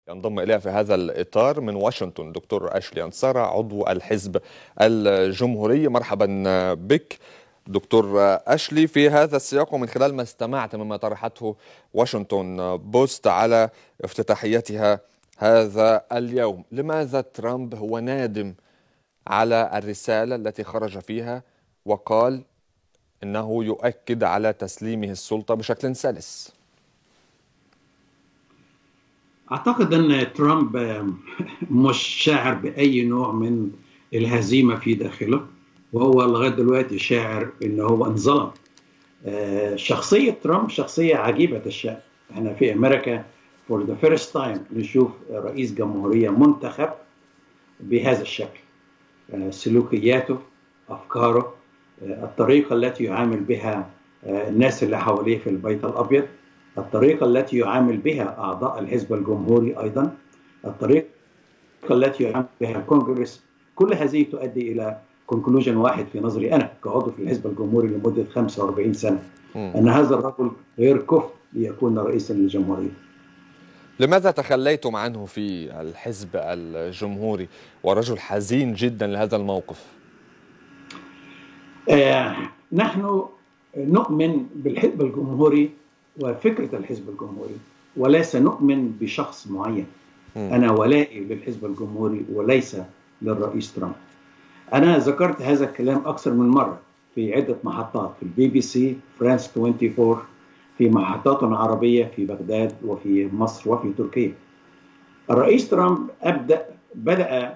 ينضم إليها في هذا الإطار من واشنطن دكتور أشلي أنصارة عضو الحزب الجمهوري. مرحبا بك دكتور أشلي. في هذا السياق ومن خلال ما استمعت مما طرحته واشنطن بوست على افتتاحيتها هذا اليوم، لماذا ترامب هو نادم على الرسالة التي خرج فيها وقال إنه يؤكد على تسليمه السلطة بشكل سلس؟ أعتقد أن ترامب مش شاعر بأي نوع من الهزيمة في داخله، وهو لغاية دلوقتي شاعر أنه هو انظلم. شخصية ترامب شخصية عجيبة الشأن. احنا في أمريكا for the first time نشوف رئيس جمهورية منتخب بهذا الشكل. سلوكياته، أفكاره، الطريقة التي يعامل بها الناس اللي حواليه في البيت الأبيض، الطريقة التي يعامل بها أعضاء الحزب الجمهوري أيضا، الطريقة التي يعامل بها الكونغرس، كل هذه تؤدي إلى كونكلوجن واحد في نظري أنا كعضو في الحزب الجمهوري لمدة 45 سنة، أن هذا الرجل غير كفء ليكون رئيسا للجمهورية. لماذا تخليتم عنه في الحزب الجمهوري ورجل حزين جدا لهذا الموقف؟ نحن نؤمن بالحزب الجمهوري وفكرة الحزب الجمهوري، وليس نؤمن بشخص معين. أنا ولائي للحزب الجمهوري وليس للرئيس ترامب. أنا ذكرت هذا الكلام أكثر من مرة في عدة محطات، في البي بي سي، فرانس 24، في محطات عربية في بغداد وفي مصر وفي تركيا. الرئيس ترامب بدأ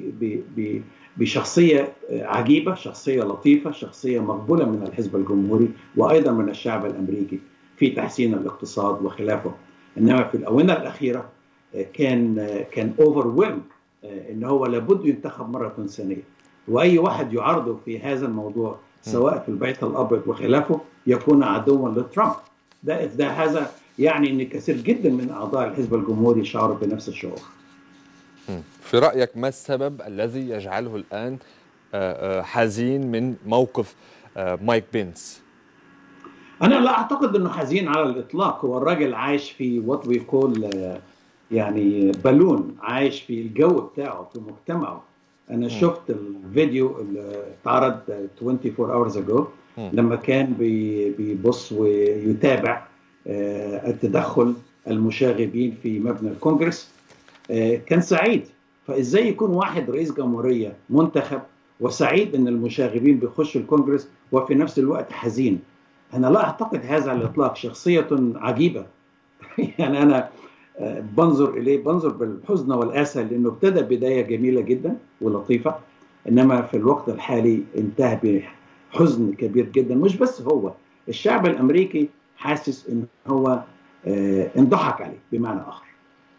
بشخصية عجيبة، شخصية لطيفة، شخصية مقبولة من الحزب الجمهوري وأيضا من الشعب الأمريكي في تحسين الاقتصاد وخلافه. إنما في الآونة الأخيرة كان overwhelmed إن هو لابد ينتخب مرة ثانية، وأي واحد يعارضه في هذا الموضوع سواء في البيت الأبيض وخلافه يكون عدوا لترامب. هذا يعني أن كثير جدا من أعضاء الحزب الجمهوري شعروا بنفس الشعور. في رأيك ما السبب الذي يجعله الآن حزين من موقف مايك بينس؟ أنا لا أعتقد أنه حزين على الإطلاق. هو الراجل عايش في what we call يعني بالون، عايش في الجو بتاعه في مجتمعه. أنا شفت الفيديو اللي اتعرض 24 hours ago لما كان بيبص ويتابع التدخل المشاغبين في مبنى الكونغرس. كان سعيد. فإزاي يكون واحد رئيس جمهورية منتخب وسعيد أن المشاغبين بيخشوا الكونغرس وفي نفس الوقت حزين؟ أنا لا أعتقد هذا على الإطلاق. شخصية عجيبة. يعني أنا بنظر إليه بنظر بالحزن والأسى، لأنه ابتدى بداية جميلة جدا ولطيفة، إنما في الوقت الحالي انتهى بحزن كبير جدا. مش بس هو، الشعب الأمريكي حاسس إن هو انضحك عليه بمعنى آخر.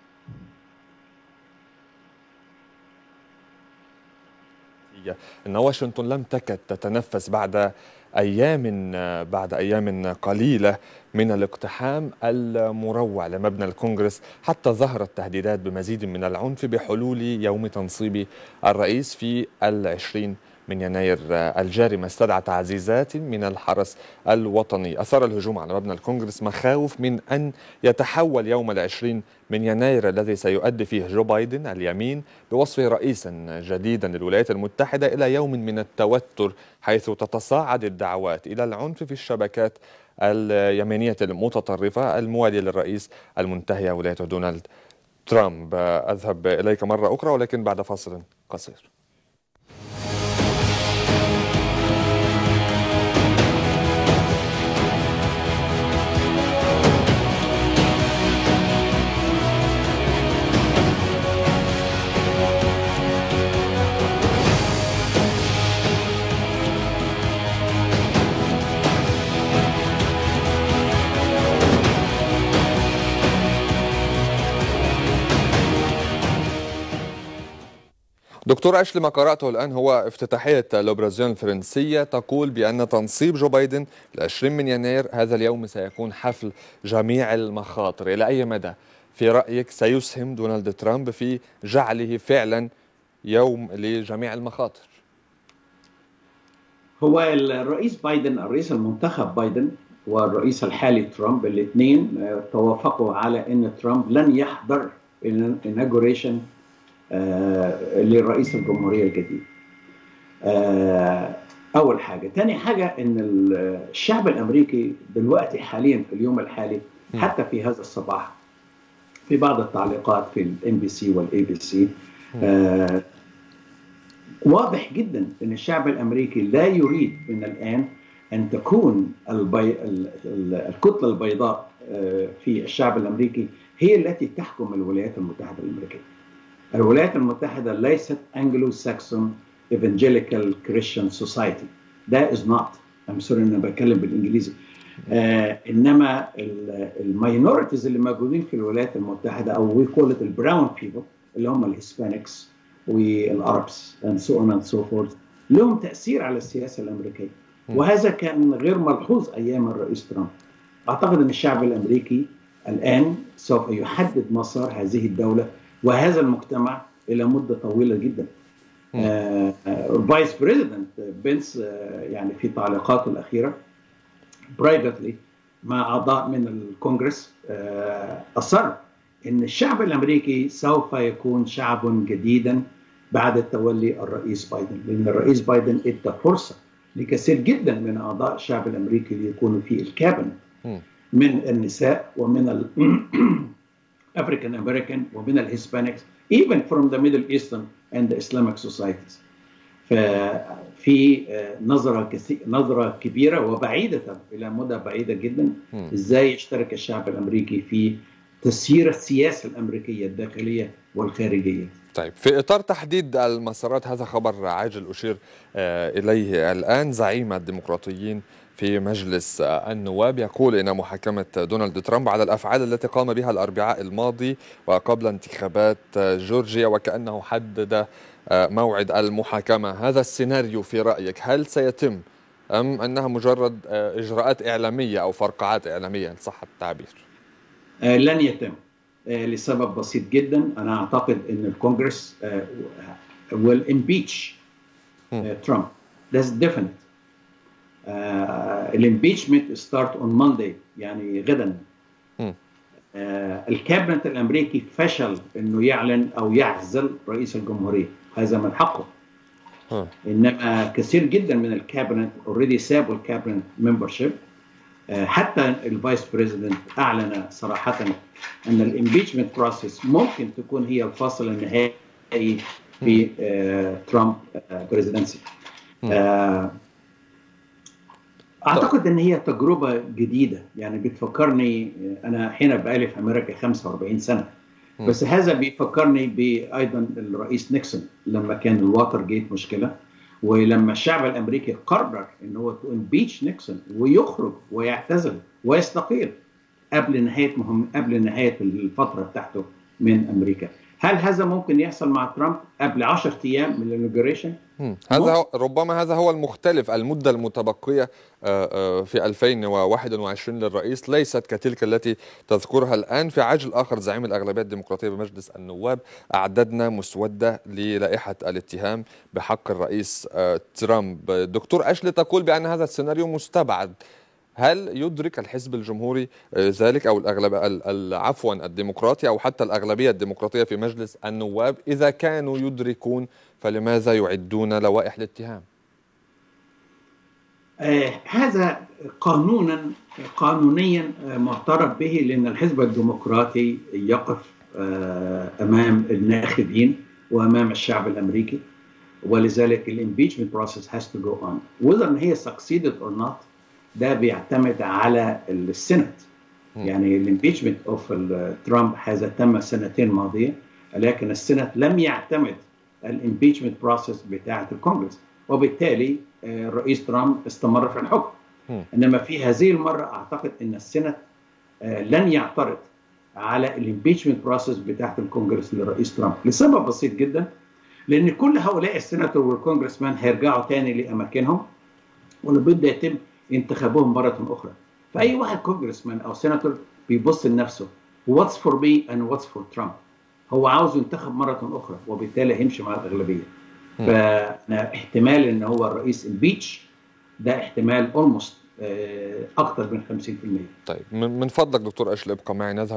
إن واشنطن لم تكد تتنفس بعد أيام قليلة من الاقتحام المروع لمبنى الكونغرس، حتى ظهرت تهديدات بمزيد من العنف بحلول يوم تنصيب الرئيس في 20 من يناير الجاري، ما استدعى تعزيزات من الحرس الوطني. أثار الهجوم على مبنى الكونغرس مخاوف من أن يتحول يوم 20 من يناير الذي سيؤدي فيه جو بايدن اليمين بوصفه رئيسا جديدا للولايات المتحدة إلى يوم من التوتر، حيث تتصاعد الدعوات إلى العنف في الشبكات اليمينية المتطرفة الموالية للرئيس المنتهي ولايته دونالد ترامب. أذهب إليك مرة أخرى ولكن بعد فاصل قصير. دكتور أشلي، ما قرأته الآن هو افتتاحية الأوبرازيون الفرنسية تقول بأن تنصيب جو بايدن 20 من يناير هذا اليوم سيكون حفل جميع المخاطر. إلى أي مدى في رأيك سيسهم دونالد ترامب في جعله فعلا يوم لجميع المخاطر؟ هو الرئيس بايدن، الرئيس المنتخب بايدن والرئيس الحالي ترامب، الاثنين توافقوا على أن ترامب لن يحضر inauguration لرئيس الجمهورية الجديد. أول حاجة. تاني حاجة إن الشعب الأمريكي دلوقتي حاليا في اليوم الحالي حتى في هذا الصباح في بعض التعليقات في الMBC والABC واضح جدا إن الشعب الأمريكي لا يريد من الآن أن تكون الكتلة البيضاء في الشعب الأمريكي هي التي تحكم الولايات المتحدة الأمريكية. الولايات المتحدة ليست Anglo-Saxon Evangelical Christian Society. That is not. I'm sorry أنا بتكلم بالإنجليزي. إنما الماينورتيز اللي موجودين في الولايات المتحدة أو we call it البراون people اللي هم الهسبانيكس والعربس and so on and so forth لهم تأثير على السياسة الأمريكية. وهذا كان غير ملحوظ أيام الرئيس ترامب. أعتقد أن الشعب الأمريكي الآن سوف يحدد مسار هذه الدولة وهذا المجتمع إلى مدة طويلة جدا. الفايس بريزيدنت بنس يعني في تعليقاته الأخيرة برايفتلي مع أعضاء من الكونغرس أصر أن الشعب الأمريكي سوف يكون شعب جديدا بعد تولي الرئيس بايدن، لأن الرئيس بايدن ادى فرصة لكثير جدا من أعضاء الشعب الأمريكي ليكونوا في الكابينت من النساء ومن الأفريكان أمريكان ومن الهسبانيكس even from the Middle Eastern and the Islamic societies. ففي نظرة كبيرة وبعيدة إلى مدى بعيدة جدا إزاي يشترك الشعب الأمريكي في تسيير السياسة الأمريكية الداخلية والخارجية. طيب في إطار تحديد المسارات، هذا خبر عاجل أشير إليه الآن. زعيم الديمقراطيين في مجلس النواب يقول إن محاكمة دونالد ترامب على الأفعال التي قام بها الأربعاء الماضي وقبل انتخابات جورجيا وكأنه حدد موعد المحاكمة. هذا السيناريو في رأيك هل سيتم أم أنها مجرد إجراءات إعلامية أو فرقعات إعلامية إن صح التعبير؟ لن يتم لسبب بسيط جدا. أنا أعتقد أن الكونغرس will impeach Trump. That's definite. الامبيتشمنت ستارت اون مانداي يعني غدا. الكابينت الامريكي فشل انه يعلن او يعزل رئيس الجمهوريه، هذا من حقه. انما كثير جدا من الكابينت اوريدي سابوا الكابينت ممبرشيب. حتى الفايس بريزيدنت اعلن صراحه ان الامبيتشمنت بروسيس ممكن تكون هي الفاصل النهائي في ترامب بريزيدنسي. أعتقد أن هي تجربة جديدة، يعني بتفكرني أنا حين بقالي في أمريكا 45 سنة، بس هذا بيفكرني بأيضا الرئيس نيكسون لما كان الواتر جيت مشكلة، ولما الشعب الأمريكي قرر أن هو تمبيتش نيكسون ويخرج ويعتزل ويستقيل قبل نهاية الفترة بتاعته من أمريكا. هل هذا ممكن يحصل مع ترامب قبل 10 أيام من الانوجريشن؟ ربما هذا هو المختلف. المدة المتبقية في 2021 للرئيس ليست كتلك التي تذكرها الآن. في عجل آخر، زعيم الأغلبية الديمقراطية بمجلس النواب أعددنا مسودة للائحة الاتهام بحق الرئيس ترامب. دكتور أشلي تقول بأن هذا السيناريو مستبعد. هل يدرك الحزب الجمهوري ذلك أو عفوا الديمقراطي أو حتى الأغلبية الديمقراطية في مجلس النواب؟ إذا كانوا يدركون فلماذا يعدون لوائح الاتهام؟ هذا قانونيا معترف به، لأن الحزب الديمقراطي يقف أمام الناخبين وأمام الشعب الأمريكي، ولذلك الامبيتشمنت بروسيس has to go on whether هي succeeded or not. ده بيعتمد على السنت. يعني الامبيتشمنت اوف ترامب هذا تم سنتين ماضيه، لكن السنت لم يعتمد الامبيتشمنت بروسيس بتاعه الكونغرس، وبالتالي الرئيس ترامب استمر في الحكم. انما في هذه المره اعتقد ان السنت لن يعترض على الامبيتشمنت بروسيس بتاعه الكونغرس للرئيس ترامب لسبب بسيط جدا، لان كل هؤلاء السيناتور والكونغرسمان هيرجعوا تاني لاماكنهم ولابد يتم انتخابهم مرة أخرى. فأي واحد كونغرسمان أو سيناتور بيبص لنفسه what's for me and what's for Trump. هو عاوز ينتخب مرة أخرى وبالتالي هيمشي مع الأغلبية. فاحتمال إن هو الرئيس البيتش ده احتمال almost أكثر من 50%. طيب من فضلك دكتور أشلي ابقى معي نذهب